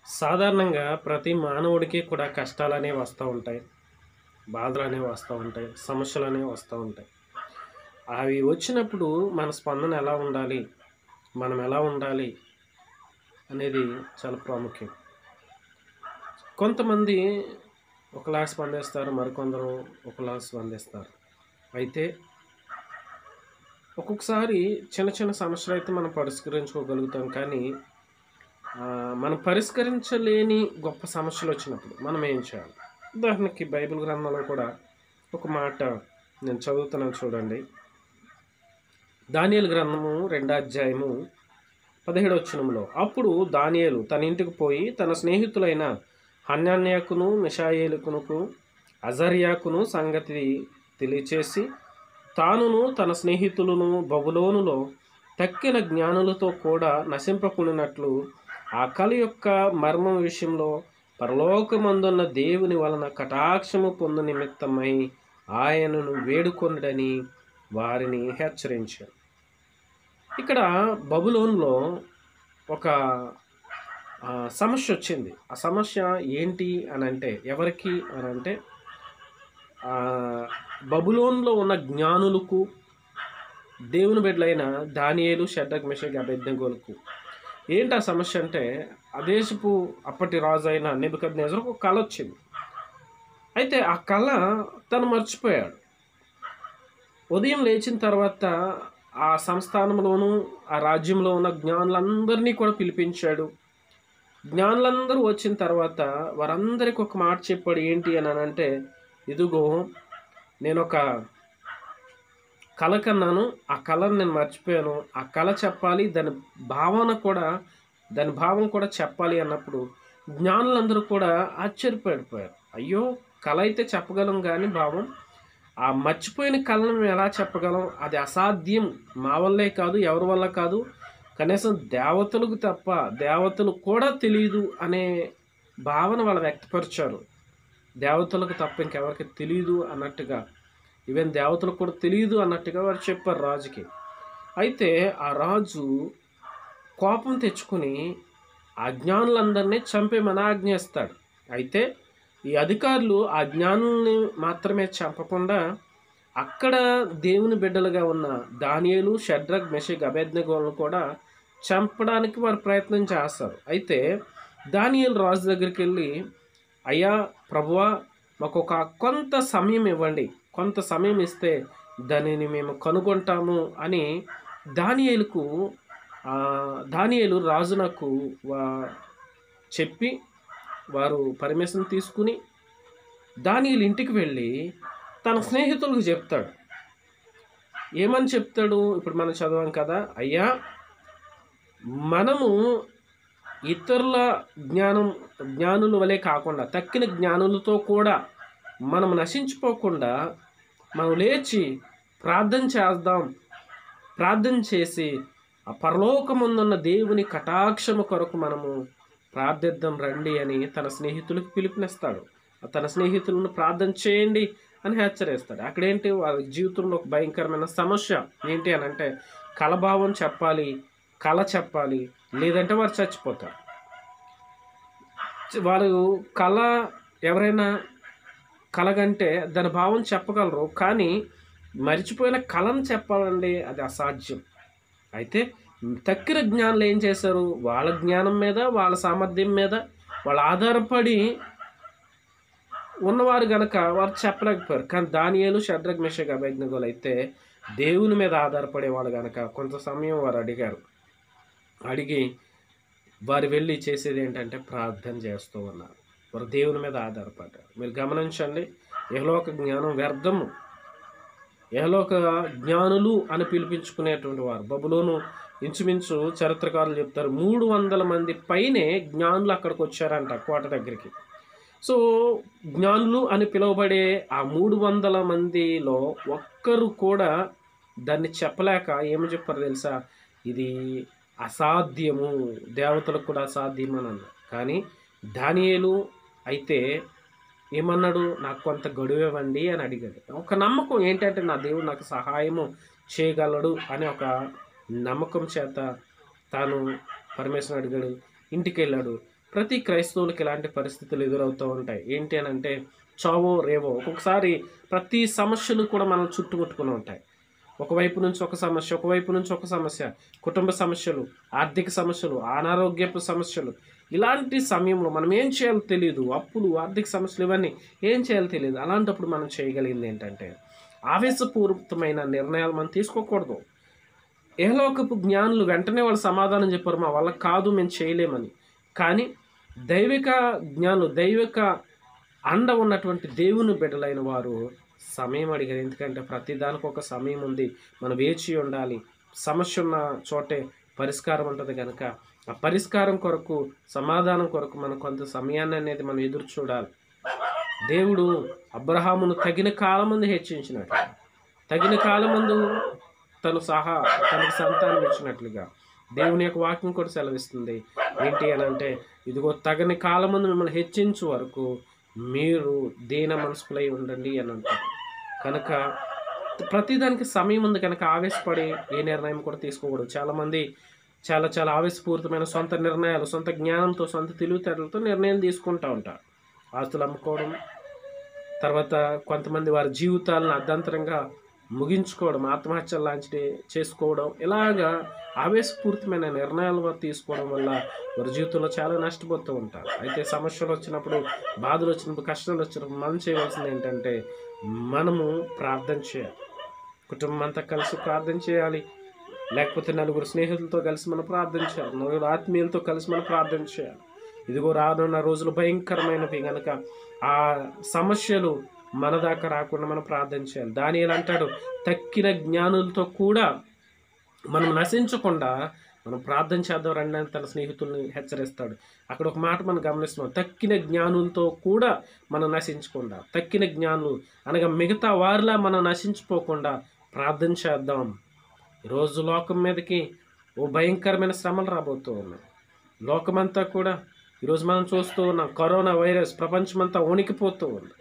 సాధారణంగా ప్రతి మానవుడికి కూడా కష్టాలనేవి వస్తూ ఉంటాయి. బాధలనేవి వస్తూ ఉంటాయి. సమస్యలనేవి వస్తూ ఉంటాయి. అవి వచ్చినప్పుడు మన స్పందన ఎలా ఉండాలి? మనం ఎలా ఉండాలి? అనేది చాలా ప్రాముఖ్యం. కొంతమంది ఒకలా స్పందిస్తారు. మరికొందరు ఒకలా స్పందిస్తారు. అయితే ఒక్కొక్కసారి చిన్న చిన్న సమస్యలైతే మనం పరిష్కరించుకోగలుగుతాం. కానీ మనం పరిష్కరించలేని గొప్ప సమస్యలొచ్చినప్పుడు మనం ఏం చేయాలి? ఉదాహరణకి బైబిల్ గ్రంథంలో కూడా ఒక మాట నేను చదువుతున్నాను చూడండి. దానియేలు గ్రంథము 2వ అధ్యాయము 17వ వచనంలో, అప్పుడు దానియేలు తన ఇంటికి పోయి తన స్నేహితులైన హనన్యాకును, మిషాయేలుకును, అజర్యాకును సంగతి తెలియచేసి, తానును తన స్నేహితులను బబులోనులో తక్కిన జ్ఞానులతో కూడా నశింపకుండినట్లు ఆ కల యొక్క మర్మం విషయంలో పరలోకమందున్న దేవుని వలన కటాక్షము పొందు నిమిత్తమై ఆయనను వేడుకొనుడని వారిని హెచ్చరించారు. ఇక్కడ బబులోనులో ఒక సమస్య వచ్చింది. ఆ సమస్య ఏంటి అని అంటే, ఎవరికి అని అంటే, బబులోనులో ఉన్న జ్ఞానులకు, దేవుని బిడ్డలైన దానియేలు, షడ్రక్, మెషక్, అబేద్నెగోలకు. ఏంటి ఆ సమస్య అంటే, ఆ దేశపు అప్పటి రాజు అయిన నెబుకద్నెజరుకు ఒక కళ వచ్చింది. అయితే ఆ కళ తను మర్చిపోయాడు. ఉదయం లేచిన తర్వాత ఆ సంస్థానంలోనూ ఆ రాజ్యంలో ఉన్న జ్ఞానులందరినీ కూడా పిలిపించాడు. జ్ఞానులందరూ వచ్చిన తర్వాత వారందరికీ ఒక మాట చెప్పాడు. ఏంటి అని అంటే, ఇదిగో నేను ఒక కళ కన్నాను, ఆ కళను నేను మర్చిపోయాను, ఆ కళ చెప్పాలి, దాని భావం కూడా చెప్పాలి అన్నప్పుడు జ్ఞానులందరూ కూడా ఆశ్చర్యపడిపోయారు. అయ్యో, కళ అయితే చెప్పగలం కానీ భావం, ఆ మర్చిపోయిన కళను మేము ఎలా చెప్పగలం? అది అసాధ్యం, మా వల్లే కాదు, ఎవరి వల్ల కాదు, కనీసం దేవతలకు తప్ప దేవతలు కూడా తెలియదు అనే భావన వాళ్ళు వ్యక్తపరిచారు. దేవతలకు తప్ప ఇంకెవరికి తెలియదు అన్నట్టుగా, ఈవెన్ దేవతలకు కూడా తెలియదు అన్నట్టుగా వారు చెప్పారు రాజుకి. అయితే ఆ రాజు కోపం తెచ్చుకుని ఆ జ్ఞానులందరినీ చంపేమని ఆజ్ఞేస్తాడు. అయితే ఈ అధికారులు ఆ జ్ఞానుల్ని మాత్రమే చంపకుండా అక్కడ దేవుని బిడ్డలుగా ఉన్న దానియేలు, షడ్రక్, మెషక్, అబేద్నెగోలను కూడా చంపడానికి వారు ప్రయత్నం చేస్తారు. అయితే దానియేలు రాజు దగ్గరికి వెళ్ళి, అయ్యా ప్రభువా, మాకు ఒక కొంత సమయం ఇవ్వండి, కొంత సమయం ఇస్తే దానిని మేము కనుగొంటాము అని దానియేలు రాజునకు చెప్పి, వారు పర్మిషన్ తీసుకుని దానియేలు ఇంటికి వెళ్ళి తన స్నేహితులకు చెప్తాడు. ఏమని చెప్తాడు? ఇప్పుడు మనం చదవం కదా, అయ్యా మనము ఇతరుల జ్ఞానుల వలె కాకుండా తక్కిన జ్ఞానులతో కూడా మనం నశించిపోకుండా మనం లేచి ప్రార్థన చేద్దాం, ప్రార్థన చేసి ఆ పరలోకముందున్న దేవుని కటాక్షము కొరకు మనము ప్రార్థిద్దాం రండి అని తన స్నేహితులకు పిలుపునిస్తాడు. తన స్నేహితులను ప్రార్థన చేయండి అని హెచ్చరిస్తాడు. అక్కడేంటి, వాళ్ళ జీవితంలో ఒక భయంకరమైన సమస్య ఏంటి అని అంటే, కళభావం చెప్పాలి, కళ చెప్పాలి, లేదంటే వారు చచ్చిపోతారు. వారు ఎవరైనా కళగంటే దాని భావం చెప్పగలరు, కానీ మరిచిపోయిన కళను చెప్పాలండి, అది అసాధ్యం. అయితే తక్కిన జ్ఞానులు ఏం చేశారు? వాళ్ళ జ్ఞానం మీద, వాళ్ళ సామర్థ్యం మీద వాళ్ళు ఆధారపడి ఉన్నవారు గనక వారు చెప్పలేకపోయారు. కానీ దానియేలు, షడ్రక్, మెషక్, అబేద్నెగోలు అయితే దేవుని మీద ఆధారపడేవాళ్ళు గనక కొంత సమయం వారు అడిగి వారు వెళ్ళి చేసేది ఏంటంటే ప్రార్థన చేస్తూ ఉన్నారు. వారు దేవుని మీద ఆధారపడ్డారు. మీరు గమనించండి, యెహోలోక జ్ఞానం వ్యర్థము. యెహోలోక జ్ఞానులు అని పిలిపించుకునేటువంటి వారు బబులోను ఇంచుమించు చరిత్రకారులు చెప్తారు 300 మంది పైనే జ్ఞానులు అక్కడికి వచ్చారంట కోట దగ్గరికి. సో జ్ఞానులు అని పిలువబడే ఆ 300 మందిలో ఒక్కరు కూడా దాన్ని చెప్పలేక ఏమి చెప్పారు తెలుసా? ఇది అసాధ్యము, దేవతలకు కూడా అసాధ్యం అని అన్నారు. కానీ దానియేలు అయితే ఏమన్నాడు? నాకు కొంత గడువు ఇవ్వండి అని అడిగాడు. ఒక నమ్మకం ఏంటంటే, నా దేవుడు నాకు సహాయము చేయగలడు అనే ఒక నమ్మకం చేత తాను పరమేశ్వరుని అడిగాడు. ఇంటికి వెళ్ళాడు, ప్రతి క్రైస్తవులకి ఇలాంటి పరిస్థితులు ఎదురవుతూ ఉంటాయి. ఏంటి అని అంటే చావో రేవో. ఒక్కొక్కసారి ప్రతి సమస్యలు కూడా మనం చుట్టుముట్టుకుని ఉంటాయి. ఒకవైపు నుంచి ఒక సమస్య, ఒకవైపు నుంచి ఒక సమస్య, కుటుంబ సమస్యలు, ఆర్థిక సమస్యలు, అనారోగ్యపు సమస్యలు. ఇలాంటి సమయంలో మనం ఏం చేయాలో తెలియదు. అప్పులు, ఆర్థిక సమస్యలు ఇవన్నీ ఏం చేయాలో తెలియదు. అలాంటప్పుడు మనం చేయగలిగింది ఏంటంటే ఆవేశపూరితమైన నిర్ణయాలు మనం తీసుకోకూడదు. ఏలోకపు జ్ఞానులు వెంటనే వాళ్ళు సమాధానం చెప్పారు, మా వల్ల కాదు, మేము చేయలేమని. కానీ దైవిక జ్ఞానులు, దైవిక అండ ఉన్నటువంటి దేవుని బిడ్డలైన వారు సమయం అడిగారు. ఎందుకంటే ప్రతి దానికి ఒక సమయం ఉంది, మనం వేచి ఉండాలి. సమస్య ఉన్న చోటే పరిష్కారం ఉంటుంది కనుక ఆ పరిష్కారం కొరకు, సమాధానం కొరకు మనం కొంత సమయాన్ని అనేది మనం ఎదురు చూడాలి. దేవుడు అబ్రహామును తగిన కాలమందు హెచ్చించినట్లు, తగిన కాలమందు తనకు సంతానం ఇచ్చినట్లుగా దేవుని యొక్క వాక్యం కూడా సెలవిస్తుంది. ఏంటి అని అంటే ఇదిగో తగని కాలమందు మిమ్మల్ని హెచ్చించు వరకు మీరు దీన మనసుకులై ఉండండి అని అంటారు. కనుక ప్రతిదానికి సమయం ఉంది కనుక ఆవేశపడి ఏ నిర్ణయం కూడా తీసుకోకూడదు. చాలామంది చాలా చాలా ఆవేశపూరితమైన సొంత నిర్ణయాలు, సొంత జ్ఞానంతో, సొంత తెలివితేటలతో నిర్ణయం తీసుకుంటూ ఉంటారు. ఆస్తులు అమ్ముకోవడం, తర్వాత కొంతమంది వారి జీవితాలను అర్ధంతరంగా ముగించుకోవడం, ఆత్మహత్యలు లాంటివి చేసుకోవడం, ఇలాగా ఆవేశపూరితమైన నిర్ణయాలు వారు తీసుకోవడం వల్ల వారి జీవితంలో చాలా నష్టపోతూ ఉంటారు. అయితే సమస్యలు వచ్చినప్పుడు, బాధలు వచ్చినప్పుడు, కష్టాలు వచ్చినప్పుడు మనం చేయవలసింది ఏంటంటే మనము ప్రార్థన చేయాలి. కుటుంబం అంతా కలిసి ప్రార్థన చేయాలి. లేకపోతే నలుగురు స్నేహితులతో కలిసి మనం ప్రార్థన చేయాలి. నలుగురు ఆత్మీయులతో కలిసి మనం ప్రార్థన చేయాలి. ఇదిగో రానున్న రోజులు భయంకరమైనవి కనుక ఆ సమస్యలు మన దాకా రాకుండా మనం ప్రార్థన చేయాలి. దానియేలు అంటాడు, తక్కిన జ్ఞానులతో కూడా మనం నశించకుండా మనం ప్రార్థన చేద్దాం రండి అని తన స్నేహితుల్ని హెచ్చరిస్తాడు. అక్కడ ఒక మాట మనం గమనిస్తున్నాం, తక్కిన జ్ఞానులతో కూడా మనం నశించకుండా, తక్కిన జ్ఞానులు అనగా మిగతా వారిలా మనం నశించిపోకుండా ప్రార్థన చేద్దాం. ఈరోజు లోకం మీదకి ఓ భయంకరమైన శ్రమలు రాబోతూ ఉన్నాయి. లోకమంతా కూడా ఈరోజు మనం చూస్తూ ఉన్నాం, కరోనా వైరస్ ప్రపంచమంతా వణికిపోతూ ఉంది.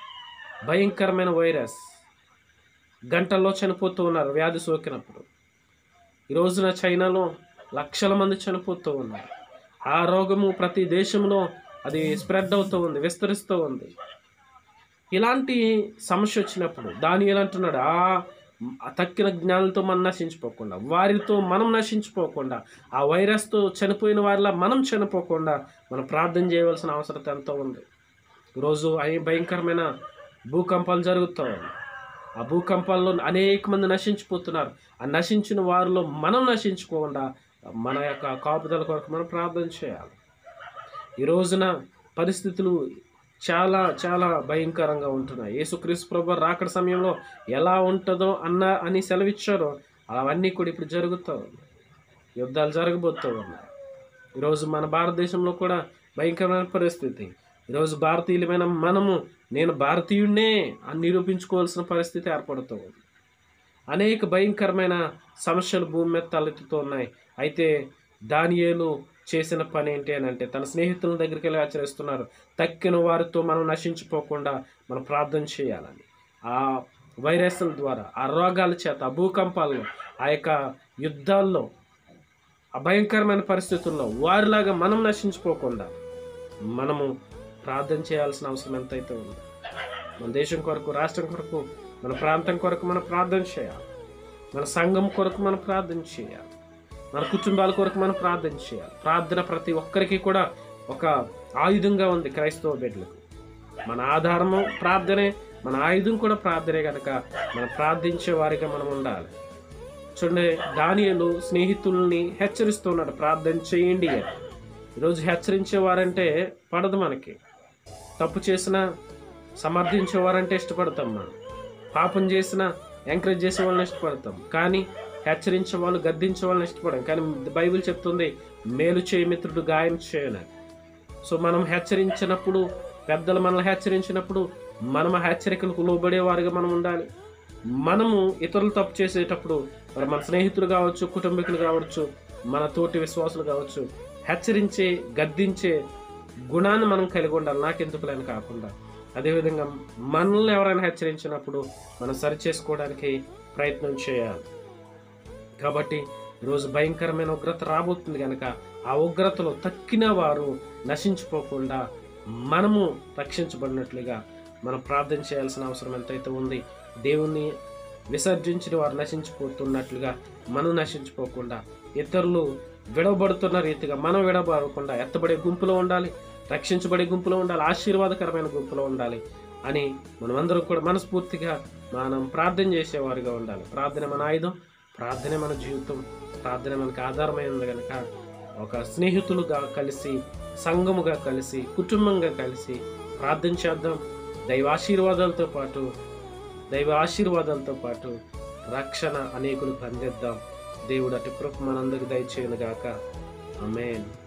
భయంకరమైన వైరస్, గంటల్లో చనిపోతూ ఉన్నారు వ్యాధి సోకినప్పుడు. ఈ రోజున చైనాలో లక్షల మంది చనిపోతూ ఉన్నారు. ఆ రోగము ప్రతి దేశంలో అది స్ప్రెడ్ అవుతూ ఉంది, విస్తరిస్తూ ఉంది. ఇలాంటి సమస్య వచ్చినప్పుడు దానియేలు అంటున్నాడు, తక్కిన జ్ఞానులతో మనం నశించిపోకుండా, వారితో మనం నశించిపోకుండా, ఆ వైరస్తో చనిపోయిన వారిలా మనం చనిపోకుండా మనం ప్రార్థన చేయవలసిన అవసరం ఎంతో ఉంది. ఈరోజు భయంకరమైన భూకంపాలు జరుగుతూ ఉన్నాయి. ఆ భూకంపాల్లో అనేక మంది నశించిపోతున్నారు. ఆ నశించిన వారిలో మనం నశించుకోకుండా మన యొక్క కాపుదల కొరకు మనం ప్రార్థన చేయాలి. ఈ రోజున పరిస్థితులు చాలా చాలా భయంకరంగా ఉంటున్నాయి. యేసుక్రీస్తు ప్రభువు రాకడ సమయంలో ఎలా ఉంటుందో అని సెలవిచ్చారో అవన్నీ కూడా ఇప్పుడు జరుగుతూ ఉన్నాయి. యుద్ధాలు జరగబోతూ ఉన్నాయి. ఈరోజు మన భారతదేశంలో కూడా భయంకరమైన పరిస్థితి. ఈరోజు భారతీయులమైన మనము నేను భారతీయుడినే అని నిరూపించుకోవాల్సిన పరిస్థితి ఏర్పడుతూ ఉంది. అనేక భయంకరమైన సమస్యలు భూమి మీద తలెత్తుతూ ఉన్నాయి. అయితే దానియేలు చేసిన పని ఏంటి అని అంటే తన స్నేహితుల దగ్గరికి వెళ్ళి ఆచరిస్తున్నారు, తక్కిన వారితో మనం నశించిపోకుండా మనం ప్రార్థన చేయాలని. ఆ వైరస్ల ద్వారా, ఆ రోగాల చేత, ఆ భూకంపాల్లో, ఆ యొక్క యుద్ధాల్లో, ఆ భయంకరమైన పరిస్థితుల్లో వారిలాగా మనం నశించిపోకుండా మనము ప్రార్థన చేయాల్సిన అవసరం ఎంతైతే ఉంది. మన దేశం కొరకు, రాష్ట్రం కొరకు, మన ప్రాంతం కొరకు మనం ప్రార్థన చేయాలి. మన సంఘం కొరకు మనం ప్రార్థన చేయాలి. మన కుటుంబాల కొరకు మనం ప్రార్థన చేయాలి. ప్రార్థన ప్రతి ఒక్కరికి కూడా ఒక ఆయుధంగా ఉంది. క్రైస్తవ బిడ్డలకు మన ఆధారము ప్రార్థనే, మన ఆయుధం కూడా ప్రార్థనే కనుక మనం ప్రార్థించే వారిగా మనం ఉండాలి. చూడండి, దానియేలు స్నేహితుల్ని హెచ్చరిస్తున్నాడు, ప్రార్థన చేయండి అని. ఈరోజు హెచ్చరించేవారంటే పడదు మనకి. తప్పు చేసినా సమర్థించేవారంటే ఇష్టపడతాం మనం. పాపం చేసినా ఎంకరేజ్ చేసే వాళ్ళని ఇష్టపడతాం. కానీ హెచ్చరించే వాళ్ళు, గద్దించే వాళ్ళని ఇష్టపడం. కానీ బైబిల్ చెప్తుంది, మేలు చేయ మిత్రుడు గాయం చేయను. సో మనం హెచ్చరించినప్పుడు, పెద్దలు మనల్ని హెచ్చరించినప్పుడు మనం హెచ్చరికలకు లోబడేవారుగా మనం ఉండాలి. మనము ఇతరులు తప్పు చేసేటప్పుడు మరి మన స్నేహితులు కావచ్చు, కుటుంబీకులు కావచ్చు, మన తోటి విశ్వాసులు కావచ్చు, హెచ్చరించే, గద్దించే గుణాన్ని మనం కలిగి ఉండాలి. నాకెందుకులని కాకుండా అదేవిధంగా మనల్ని ఎవరైనా హెచ్చరించినప్పుడు మనం సరి చేసుకోవడానికి ప్రయత్నం చేయాలి. కాబట్టి ఈరోజు భయంకరమైన ఉగ్రత రాబోతుంది కనుక ఆ ఉగ్రతలో తక్కిన వారు నశించిపోకుండా మనము రక్షించబడినట్లుగా మనం ప్రార్థన చేయాల్సిన అవసరం ఎంతైతే ఉంది. దేవుణ్ణి విసర్జించిన వారు నశించిపోతున్నట్లుగా మనం నశించిపోకుండా, ఇతరులు విడవబడుతున్న రీతిగా మనం విడబడకుండా ఎత్తబడే గుంపులో ఉండాలి, రక్షించబడే గుంపులో ఉండాలి, ఆశీర్వాదకరమైన గుంపులో ఉండాలి అని మనమందరం కూడా మనస్ఫూర్తిగా మనం ప్రార్థన చేసేవారుగా ఉండాలి. ప్రార్థన మన ఆయుధం, ప్రార్థనే మన జీవితం, ప్రార్థన మనకు ఆధారమైంది కనుక ఒక స్నేహితులుగా కలిసి, సంఘముగా కలిసి, కుటుంబంగా కలిసి ప్రార్థన చేద్దాం. దైవ ఆశీర్వాదాలతో పాటు రక్షణ అనేకులకు అందిద్దాం. దేవుడు అటు కృప మనందరికి దయచేయును గాక. ఆమేన్.